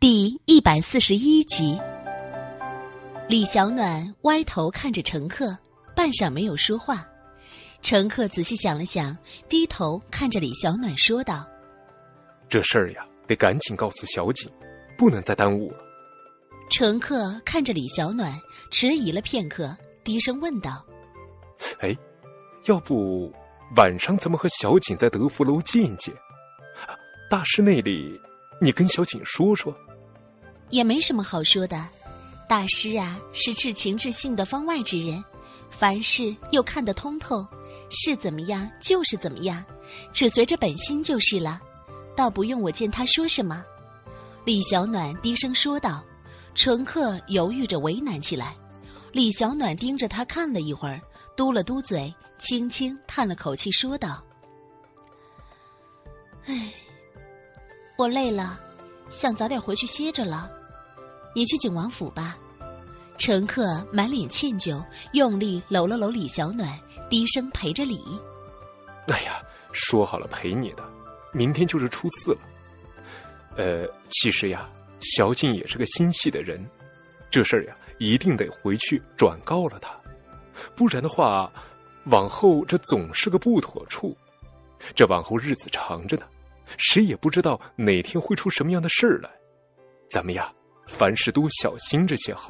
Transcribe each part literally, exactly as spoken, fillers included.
第一百四十一集。李小暖歪头看着乘客，半晌没有说话。乘客仔细想了想，低头看着李小暖说道： 这事儿呀，得赶紧告诉小景，不能再耽误了。 乘客看着李小暖，迟疑了片刻，低声问道： 哎，要不晚上咱们和小景在德福楼见一见？大师那里你跟小景说说。 也没什么好说的，大师啊是至情至性的方外之人，凡事又看得通透，是怎么样就是怎么样，只随着本心就是了，倒不用我见他说什么。李小暖低声说道。乘客犹豫着为难起来，李小暖盯着他看了一会儿，嘟了嘟嘴，轻轻叹了口气说道：唉，我累了，想早点回去歇着了，你去景王府吧。乘客满脸歉疚，用力搂了搂李小暖，低声陪着礼。 哎呀，说好了陪你的，明天就是初四了。呃，其实呀，小景也是个心细的人，这事儿呀，一定得回去转告了他，不然的话，往后这总是个不妥处。这往后日子长着呢，谁也不知道哪天会出什么样的事儿来。咱们呀，凡事多小心这些好。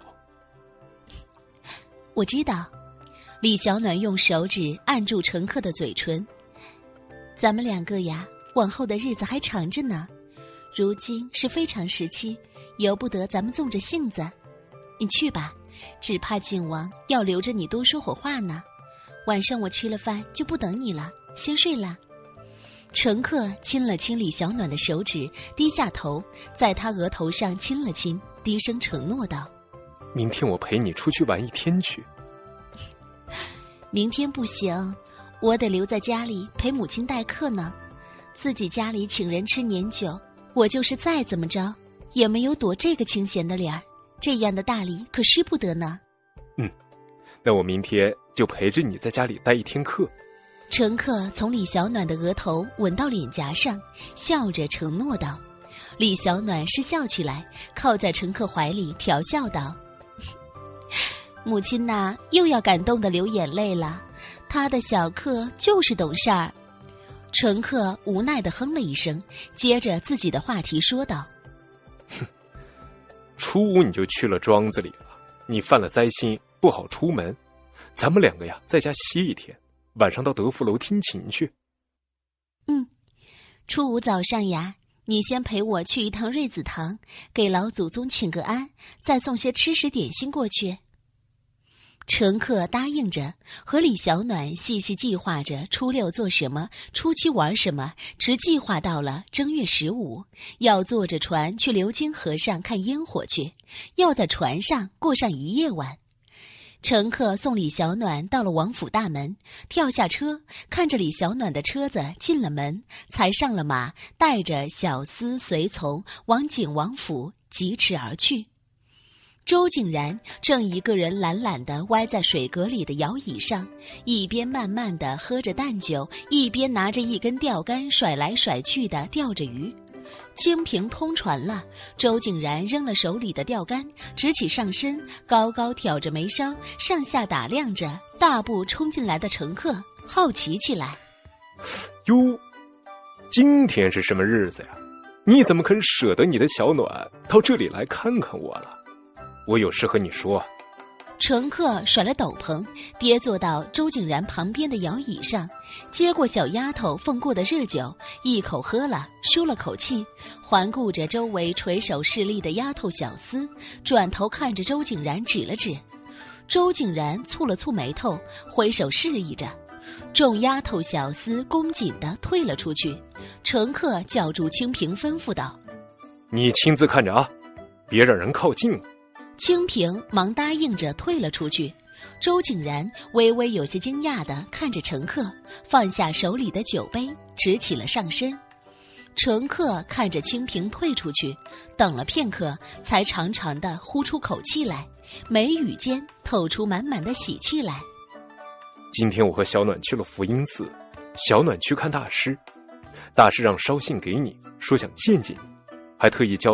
我知道。李小暖用手指按住乘客的嘴唇。咱们两个呀，往后的日子还长着呢，如今是非常时期，由不得咱们纵着性子。你去吧，只怕景王要留着你多说会话呢。晚上我吃了饭就不等你了，先睡了。乘客亲了亲李小暖的手指，低下头，在他额头上亲了亲，低声承诺道： 明天我陪你出去玩一天去。 明天不行，我得留在家里陪母亲待客呢。自己家里请人吃年酒，我就是再怎么着也没有躲这个清闲的脸儿，这样的大礼可失不得呢。 嗯，那我明天就陪着你在家里待一天客。 乘客从李小暖的额头吻到脸颊上，笑着承诺道。李小暖是笑起来，靠在乘客怀里调笑道：母亲呐，又要感动的流眼泪了，她的小客就是懂事儿。乘客无奈地哼了一声，接着自己的话题说道： 哼，初五你就去了庄子里了，你犯了灾星，不好出门，咱们两个呀在家歇一天，晚上到德福楼听琴去。 嗯，初五早上呀，你先陪我去一趟瑞子堂，给老祖宗请个安，再送些吃食点心过去。乘客答应着，和李小暖细细计划着初六做什么，初七玩什么，直计划到了正月十五，要坐着船去流金河上看烟火去，要在船上过上一夜晚。乘客送李小暖到了王府大门，跳下车，看着李小暖的车子进了门，才上了马，带着小厮随从往景王府疾驰而去。周景然正一个人懒懒地歪在水阁里的摇椅上，一边慢慢地喝着淡酒，一边拿着一根钓竿甩来甩去地钓着鱼。清平通传了，周景然扔了手里的钓竿，直起上身，高高挑着眉梢，上下打量着大步冲进来的乘客，好奇起来。 哟，今天是什么日子呀？你怎么肯舍得你的小暖到这里来看看我了？我有事和你说。 乘客甩了斗篷，跌坐到周景然旁边的摇椅上，接过小丫头奉过的热酒，一口喝了，舒了口气，环顾着周围垂手侍立的丫头小厮，转头看着周景然指了指。周景然蹙了蹙眉头，挥手示意着，众丫头小厮恭谨地退了出去。乘客叫住清平，吩咐道： 你亲自看着啊，别让人靠近了。 清平忙答应着退了出去。周景然微微有些惊讶地看着乘客，放下手里的酒杯，直起了上身。乘客看着清平退出去，等了片刻，才长长地呼出口气来，眉宇间透出满满的喜气来。 今天我和小暖去了福音寺，小暖去看大师，大师让捎信给你，说想见见你，还特意交代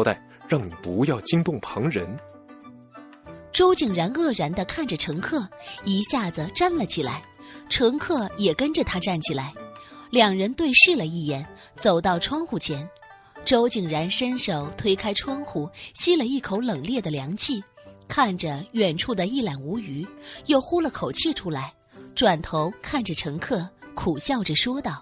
让你不要惊动旁人。 周竟然愕然地看着乘客，一下子站了起来，乘客也跟着他站起来，两人对视了一眼，走到窗户前。周竟然伸手推开窗户，吸了一口冷冽的凉气，看着远处的一览无余，又呼了口气出来，转头看着乘客，苦笑着说道：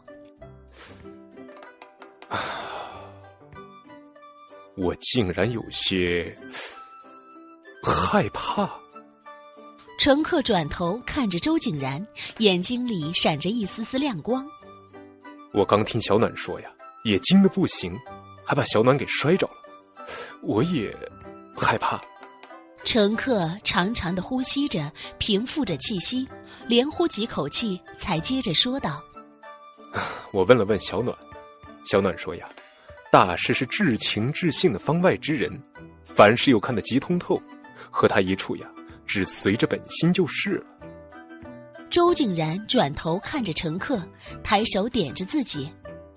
我竟然有些害怕。 乘客转头看着周竟然，眼睛里闪着一丝丝亮光。 我刚听小暖说呀，也惊得不行，还把小暖给摔着了，我也害怕。 乘客长长的呼吸着，平复着气息，连呼几口气，才接着说道： 我问了问小暖，小暖说呀，大师是至情至性的方外之人，凡事又看得极通透，和他一处呀，只随着本心就是了。 周竟然转头看着乘客，抬手点着自己：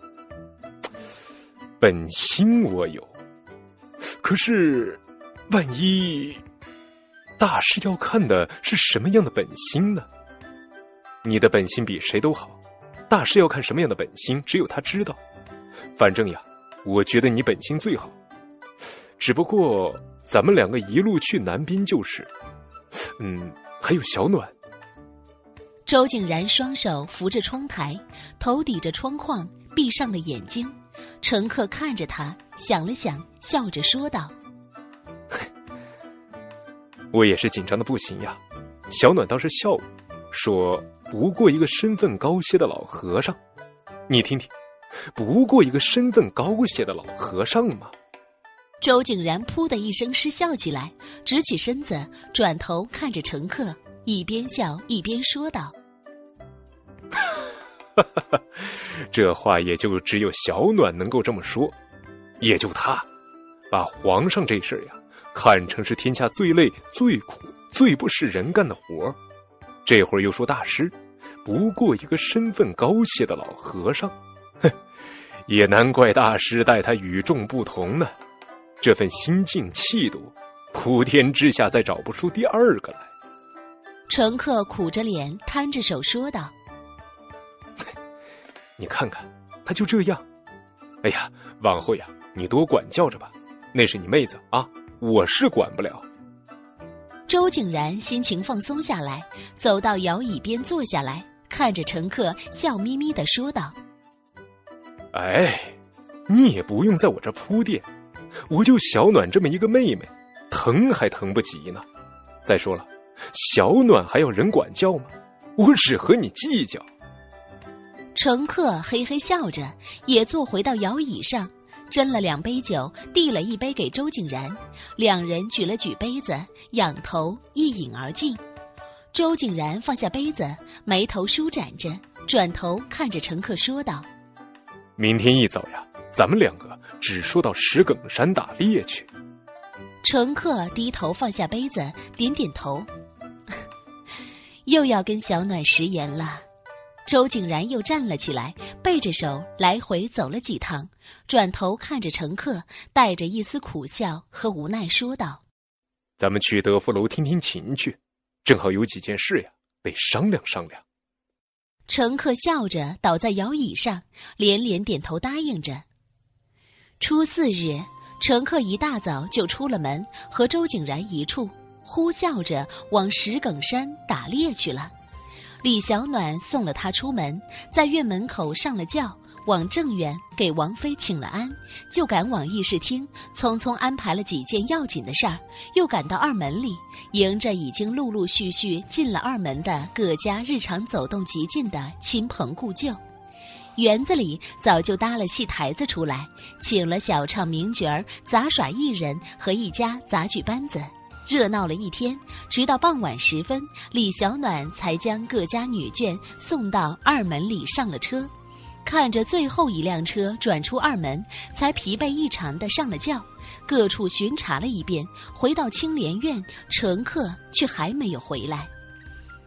本心我有，可是万一大师要看的是什么样的本心呢？你的本心比谁都好，大师要看什么样的本心，只有他知道。反正呀，我觉得你本心最好，只不过咱们两个一路去南滨就是。嗯，还有小暖。 周竟然双手扶着窗台，头抵着窗框，闭上了眼睛。乘客看着他，想了想，笑着说道： 我也是紧张的不行呀。小暖倒是笑我，说不过一个身份高些的老和尚。你听听，不过一个身份高些的老和尚嘛。 周竟然噗的一声失笑起来，直起身子，转头看着乘客，一边笑一边说道： 这话也就只有小暖能够这么说，也就他把皇上这事儿呀看成是天下最累最苦最不是人干的活儿。这会儿又说大师不过一个身份高些的老和尚，哼，也难怪大师待他与众不同呢。这份心境气度，普天之下再找不出第二个来。 乘客苦着脸，摊着手说道： 你看看，他就这样。哎呀，往后呀，你多管教着吧。那是你妹子啊，我是管不了。 周竟然心情放松下来，走到摇椅边坐下来，看着乘客，笑眯眯地说道： 哎，你也不用在我这铺垫，我就小暖这么一个妹妹，疼还疼不及呢。再说了，小暖还要人管教吗？我只和你计较。 乘客嘿嘿笑着，也坐回到摇椅上，斟了两杯酒，递了一杯给周竟然，两人举了举杯子，仰头一饮而尽。周竟然放下杯子，眉头舒展着，转头看着乘客说道： 明天一早呀，咱们两个只说到石埂山打猎去。 乘客低头放下杯子，点点头。又要跟小暖食言了。周竟然又站了起来，背着手来回走了几趟，转头看着乘客，带着一丝苦笑和无奈说道： 咱们去德福楼听听琴去，正好有几件事呀，得商量商量。 乘客笑着倒在摇椅上，连连点头答应着。初四日，乘客一大早就出了门，和周竟然一处，呼啸着往石埂山打猎去了。李小暖送了他出门，在院门口上了轿，往正院给王妃请了安，就赶往议事厅，匆匆安排了几件要紧的事儿，又赶到二门里，迎着已经陆陆续续进了二门的各家日常走动极近的亲朋故旧。园子里早就搭了戏台子出来，请了小唱名角儿、杂耍艺人和一家杂剧班子，热闹了一天，直到傍晚时分，李小暖才将各家女眷送到二门里上了车。看着最后一辆车转出二门，才疲惫异常地上了轿，各处巡查了一遍，回到青莲院，乘客却还没有回来。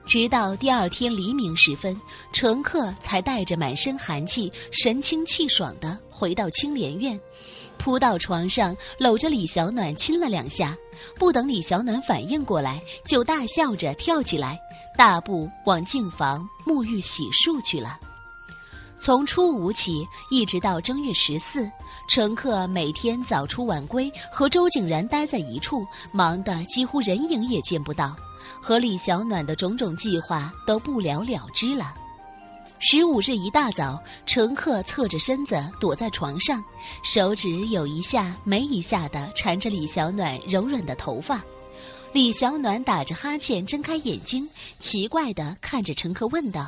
直到第二天黎明时分，乘客才带着满身寒气、神清气爽地回到青莲院，扑到床上，搂着李小暖亲了两下。不等李小暖反应过来，就大笑着跳起来，大步往净房沐浴洗漱去了。从初五起，一直到正月十四，乘客每天早出晚归，和周景然待在一处，忙得几乎人影也见不到，和李小暖的种种计划都不了了之了。十五日一大早，乘客侧着身子躲在床上，手指有一下没一下地缠着李小暖柔软的头发。李小暖打着哈欠睁开眼睛，奇怪地看着乘客问道：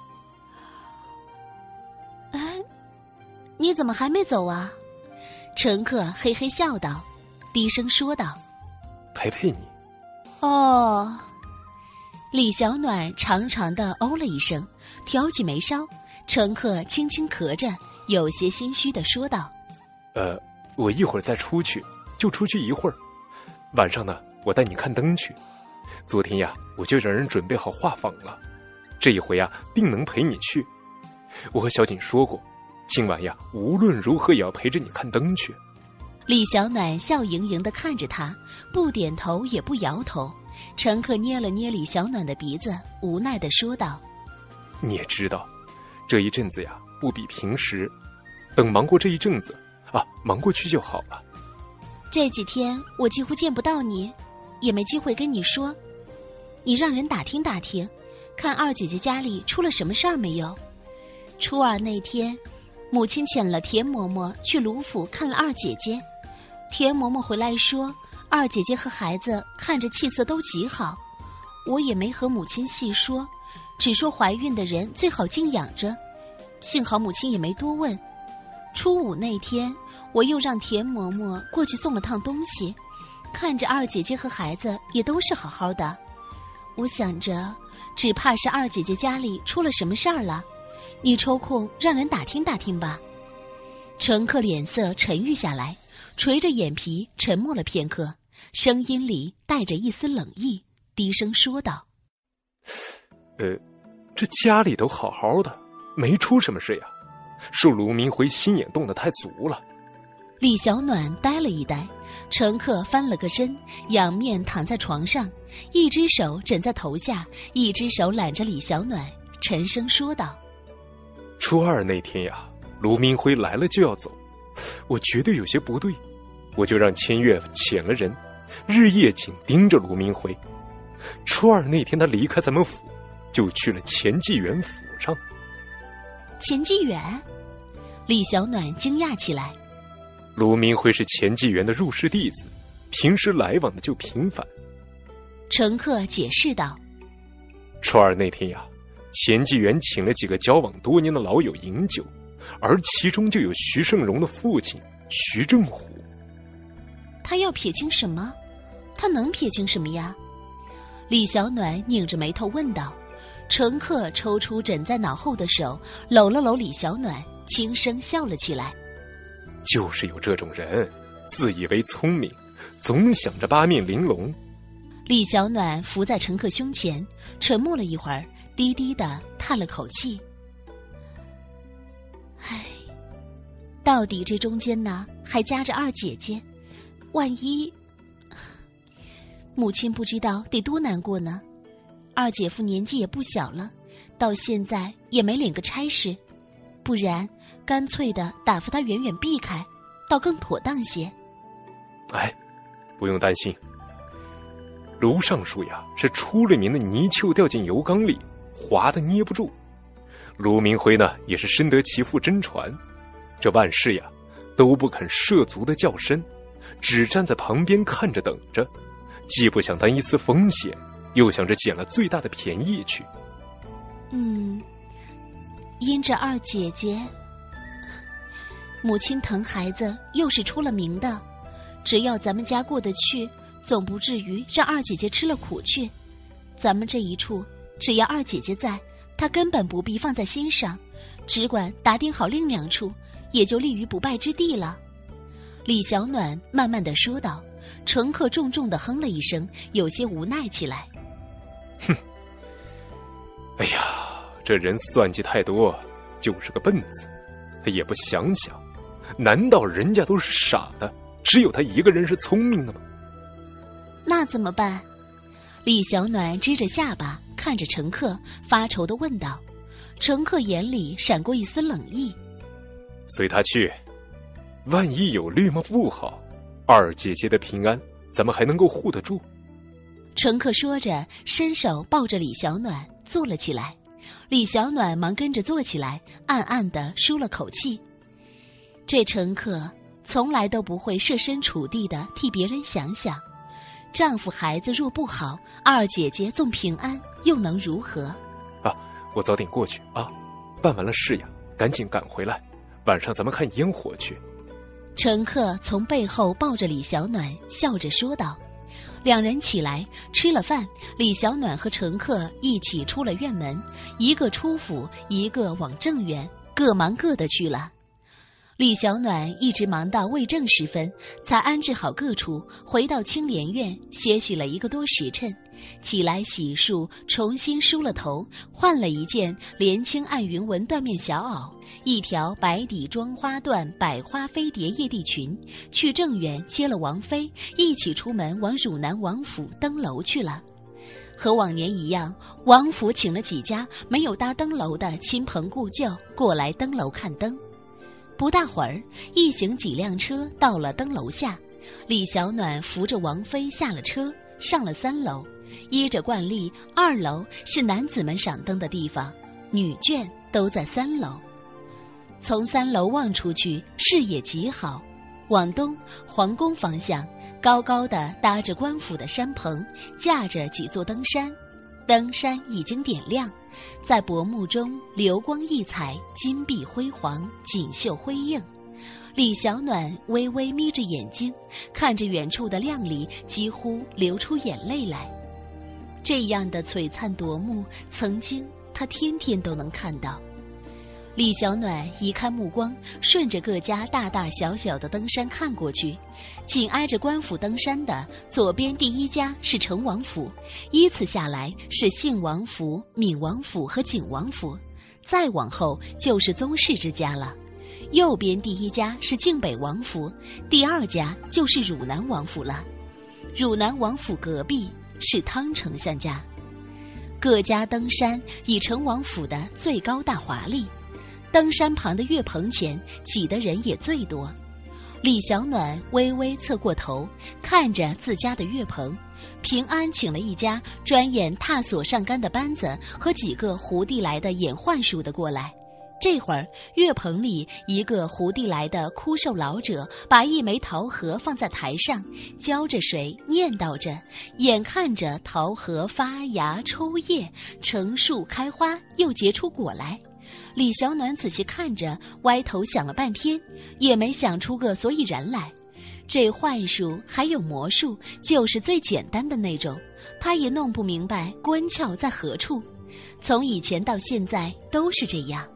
哎，你怎么还没走啊？乘客嘿嘿笑道，低声说道： 陪陪你。 哦。李小暖长长的哦了一声，挑起眉梢。乘客轻轻咳着，有些心虚地说道： 呃，我一会儿再出去，就出去一会儿。晚上呢，我带你看灯去。昨天呀，我就让人准备好画舫了，这一回呀，定能陪你去。我和小锦说过，今晚呀，无论如何也要陪着你看灯去。 李小暖笑盈盈地看着他，不点头也不摇头。乘客捏了捏李小暖的鼻子，无奈地说道： 你也知道，这一阵子呀，不比平时。等忙过这一阵子啊，忙过去就好了。 这几天我几乎见不到你，也没机会跟你说。你让人打听打听，看二姐姐家里出了什么事儿没有？初二那天，母亲遣了田嬷嬷去卢府看了二姐姐。田嬷嬷回来说，二姐姐和孩子看着气色都极好。我也没和母亲细说，只说怀孕的人最好静养着。幸好母亲也没多问。初五那天，我又让田嬷嬷过去送了趟东西，看着二姐姐和孩子也都是好好的。我想着，只怕是二姐姐家里出了什么事儿了。你抽空让人打听打听吧。乘客脸色沉郁下来，垂着眼皮沉默了片刻，声音里带着一丝冷意，低声说道： 呃，这家里都好好的，没出什么事呀，是卢明辉心眼动得太足了。 李小暖呆了一呆，乘客翻了个身，仰面躺在床上，一只手枕在头下，一只手揽着李小暖，沉声说道： 初二那天呀，卢明辉来了就要走，我觉得有些不对，我就让千月遣了人，日夜紧盯着卢明辉。初二那天他离开咱们府，就去了钱继元府上。 钱继元？李小暖惊讶起来。 卢明辉是钱继元的入室弟子，平时来往的就频繁。 乘客解释道： 初二那天呀，钱继元请了几个交往多年的老友饮酒，而其中就有徐盛荣的父亲徐正虎。 他要撇清什么？他能撇清什么呀？李小暖拧着眉头问道。乘客抽出枕在脑后的手，搂了搂李小暖，轻声笑了起来。 就是有这种人，自以为聪明，总想着八面玲珑。 李小暖伏在乘客胸前，沉默了一会儿，低低地叹了口气。唉，到底这中间呢，还夹着二姐姐，万一母亲不知道得多难过呢。二姐夫年纪也不小了，到现在也没领个差事，不然干脆的打发他远远避开，倒更妥当些。 哎，不用担心，卢尚书呀是出了名的泥鳅掉进油缸里，滑得捏不住。卢明辉呢也是深得其父真传，这万事呀都不肯涉足的较深，只站在旁边看着等着，既不想担一丝风险，又想着捡了最大的便宜去。 嗯，因着二姐姐，母亲疼孩子又是出了名的，只要咱们家过得去，总不至于让二姐姐吃了苦去。咱们这一处，只要二姐姐在，她根本不必放在心上，只管打点好另两处，也就立于不败之地了。李小暖慢慢地说道。乘客重重地哼了一声，有些无奈起来。 哼， 哎呀，这人算计太多，就是个笨子，他也不想想，难道人家都是傻的，只有他一个人是聪明的吗？ 那怎么办？李小暖支着下巴看着乘客，发愁地问道。乘客眼里闪过一丝冷意。 随他去，万一有绿帽不好，二姐姐的平安咱们还能够护得住。 乘客说着，伸手抱着李小暖坐了起来。李小暖忙跟着坐起来，暗暗地舒了口气。这乘客从来都不会设身处地地替别人想想，丈夫孩子若不好，二姐姐纵平安又能如何？ 啊，我早点过去啊，办完了事呀，赶紧赶回来，晚上咱们看烟火去。 乘客从背后抱着李小暖，笑着说道。两人起来吃了饭，李小暖和乘客一起出了院门，一个出府，一个往正院，各忙各的去了。李小暖一直忙到未正时分，才安置好各处，回到青莲院歇息了一个多时辰，起来洗漱，重新梳了头，换了一件连青暗云纹缎面小袄，一条白底妆花缎百花飞蝶叶地裙，去正院接了王妃，一起出门往汝南王府登楼去了。和往年一样，王府请了几家没有搭登楼的亲朋故旧过来登楼看灯。不大会儿，一行几辆车到了灯楼下，李小暖扶着王妃下了车，上了三楼。依着惯例，二楼是男子们赏灯的地方，女眷都在三楼。从三楼望出去，视野极好。往东，皇宫方向，高高的搭着官府的山棚，架着几座灯山，灯山已经点亮，在薄幕中流光溢彩，金碧辉煌，锦绣辉映。李小暖微微眯着眼睛，看着远处的亮丽，几乎流出眼泪来。这样的璀璨夺目，曾经他天天都能看到。李小暖移开目光，顺着各家大大小小的灯山看过去，紧挨着官府灯山的左边第一家是成王府，依次下来是信王府、闵王府和景王府，再往后就是宗室之家了。右边第一家是靖北王府，第二家就是汝南王府了。汝南王府隔壁是汤丞相家。各家登山以成王府的最高大华丽，登山旁的月棚前挤的人也最多。李小暖微微侧过头，看着自家的月棚，平安请了一家专演踏索上杆的班子和几个胡地来的演幻术的过来。这会儿月棚里一个胡地来的枯瘦老者把一枚桃核放在台上，浇着水，念叨着，眼看着桃核发芽抽叶，成树开花，又结出果来。李小暖仔细看着，歪头想了半天，也没想出个所以然来。这幻术还有魔术，就是最简单的那种，他也弄不明白关窍在何处。从以前到现在都是这样。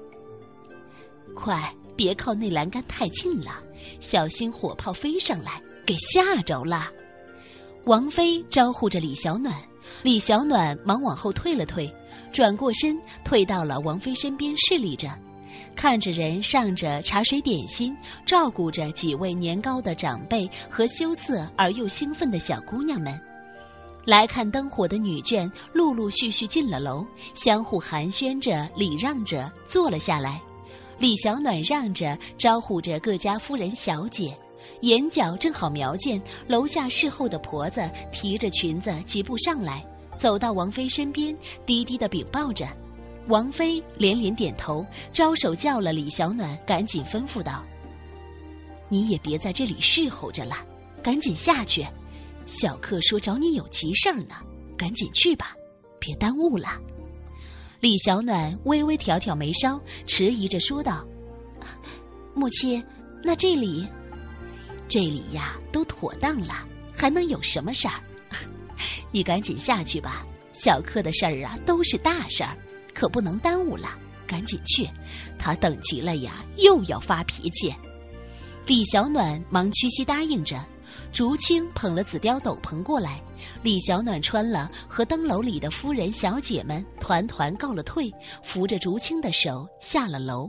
快别靠那栏杆太近了，小心火炮飞上来，给吓着了。王妃招呼着李小暖，李小暖忙往后退了退，转过身退到了王妃身边侍立着，看着人上着茶水点心，照顾着几位年高的长辈和羞涩而又兴奋的小姑娘们。来看灯火的女眷陆陆续续进了楼，相互寒暄着礼让着坐了下来。李小暖让着招呼着各家夫人小姐，眼角正好瞄见楼下侍候的婆子提着裙子疾步上来，走到王妃身边，低低地禀报着。王妃连连点头，招手叫了李小暖，赶紧吩咐道：你也别在这里侍候着了，赶紧下去，小客说找你有急事儿呢，赶紧去吧，别耽误了。李小暖微微挑挑眉梢，迟疑着说道：母亲，那这里这里呀都妥当了，还能有什么事儿？你赶紧下去吧，小客的事儿啊都是大事儿，可不能耽误了，赶紧去，他等急了呀又要发脾气。李小暖忙屈膝答应着， 竹青捧了紫貂斗篷过来，李小暖穿了，和灯楼里的夫人小姐们团团告了退，扶着竹青的手下了楼。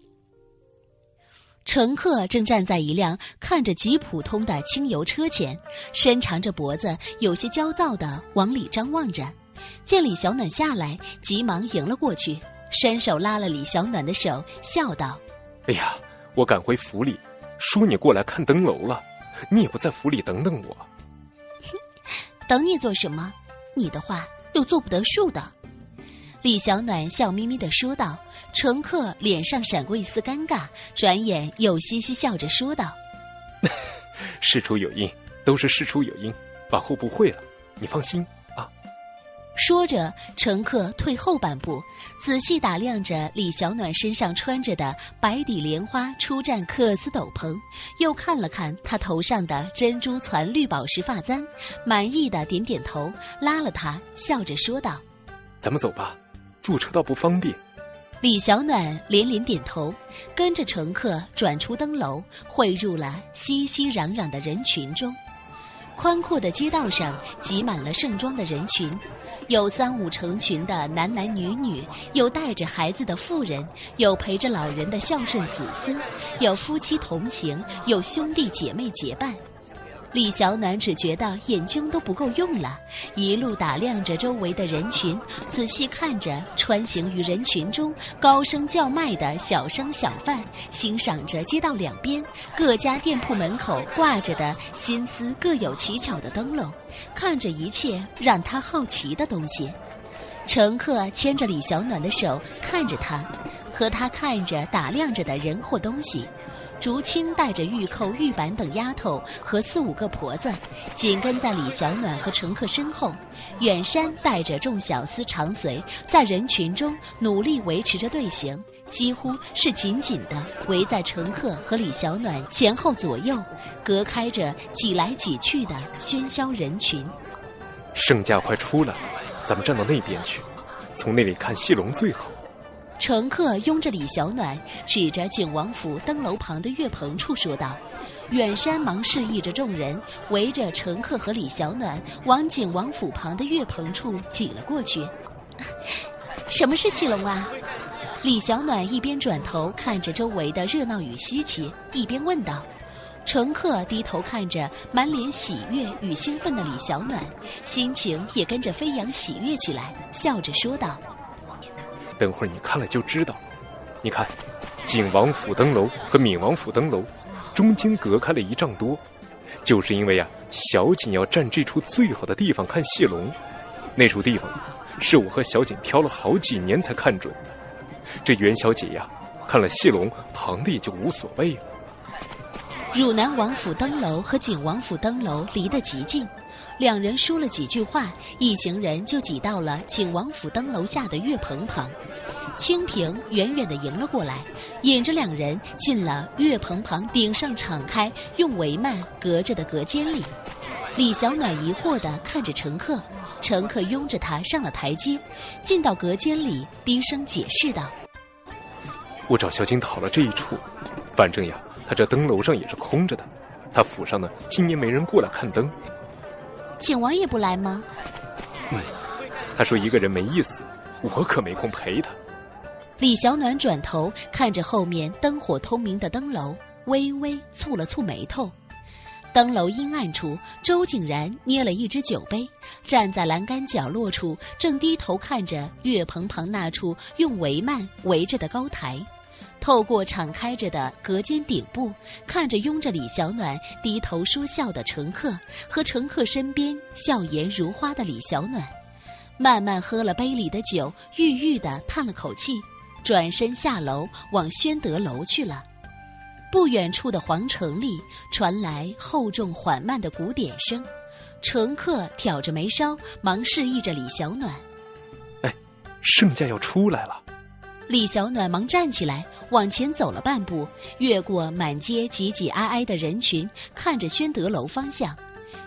乘客正站在一辆看着极普通的轻油车前，伸长着脖子，有些焦躁地往里张望着。见李小暖下来，急忙迎了过去，伸手拉了李小暖的手，笑道： 哎呀，我赶回府里，说你过来看灯楼了，你也不在府里等等我。 等你做什么？你的话又做不得数的。李小暖笑眯眯地说道。乘客脸上闪过一丝尴尬，转眼又嘻嘻笑着说道： 事出有因，都是事出有因，往后不会了，你放心啊。 说着，乘客退后半步，仔细打量着李小暖身上穿着的白底莲花出战缂丝斗篷，又看了看她头上的珍珠攒绿宝石发簪，满意的点点头，拉了她，笑着说道： 咱们走吧，坐车倒不方便。 李小暖连连点头，跟着乘客转出灯楼，汇入了熙熙攘攘的人群中。宽阔的街道上挤满了盛装的人群，有三五成群的男男女女，有带着孩子的妇人，有陪着老人的孝顺子孙，有夫妻同行，有兄弟姐妹结伴。李小暖只觉得眼睛都不够用了，一路打量着周围的人群，仔细看着穿行于人群中高声叫卖的小商小贩，欣赏着街道两边各家店铺门口挂着的心思各有奇巧的灯笼，看着一切让他好奇的东西。乘客牵着李小暖的手，看着他，和他看着打量着的人或东西。竹青带着玉扣、玉板等丫头和四五个婆子，紧跟在李小暖和乘客身后。远山带着众小厮长随，在人群中努力维持着队形，几乎是紧紧地围在乘客和李小暖前后左右，隔开着挤来挤去的喧嚣人群。 圣驾快出来，咱们站到那边去，从那里看戏龙最好。 乘客拥着李小暖，指着景王府灯楼旁的月棚处说道。远山忙示意着众人，围着乘客和李小暖往景王府旁的月棚处挤了过去。什么是戏龙啊？李小暖一边转头看着周围的热闹与稀奇，一边问道。乘客低头看着满脸喜悦与兴奋的李小暖，心情也跟着飞扬喜悦起来，笑着说道： 等会儿你看了就知道。你看，景王府灯楼和闵王府灯楼中间隔开了一丈多，就是因为啊，小景要站这处最好的地方看戏龙。那处地方是我和小景挑了好几年才看准的。这袁小姐呀，看了戏龙，旁的也就无所谓了。 汝南王府灯楼和景王府灯楼离得极近，两人说了几句话，一行人就挤到了景王府灯楼下的月棚旁。清平远远地迎了过来，引着两人进了月棚旁顶上敞开用帷幔隔着的隔间里。李小暖疑惑地看着乘客，乘客拥着他上了台阶，进到隔间里，低声解释道： 我找小景讨了这一处，反正呀，他这灯楼上也是空着的，他府上呢今年没人过来看灯。 景王爷不来吗？ 嗯，他说一个人没意思，我可没空陪他。 李小暖转头看着后面灯火通明的灯楼，微微蹙了蹙眉头。灯楼阴暗处，周景然捏了一只酒杯，站在栏杆角落处，正低头看着月棚旁那处用帷幔围着的高台。透过敞开着的隔间顶部，看着拥着李小暖低头说笑的乘客和乘客身边笑颜如花的李小暖，慢慢喝了杯里的酒，郁郁地叹了口气，转身下楼往宣德楼去了。不远处的皇城里传来厚重缓慢的鼓点声，乘客挑着眉梢，忙示意着李小暖： 哎，圣驾要出来了。 李小暖忙站起来，往前走了半步，越过满街挤挤挨挨的人群，看着宣德楼方向。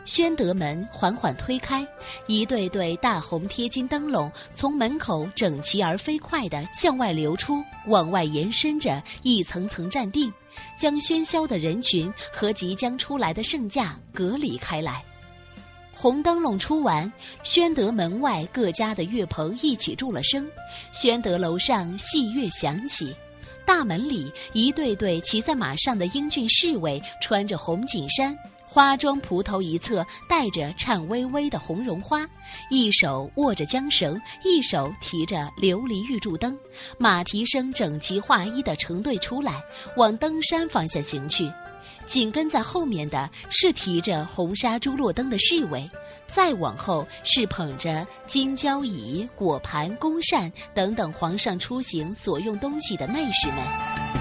宣德门缓缓推开，一对对大红贴金灯笼从门口整齐而飞快地向外流出，往外延伸着一层层站定，将喧嚣的人群和即将出来的圣驾隔离开来。红灯笼出完，宣德门外各家的乐棚一起助了声，宣德楼上戏乐响起。大门里一对对骑在马上的英俊侍卫，穿着红锦衫，花装蒲头一侧带着颤巍巍的红绒花，一手握着缰绳，一手提着琉璃玉柱灯，马蹄声整齐划一地成队出来，往登山方向行去。紧跟在后面的是提着红纱朱落灯的侍卫，再往后是捧着金交椅、果盘、公扇等等皇上出行所用东西的内侍们。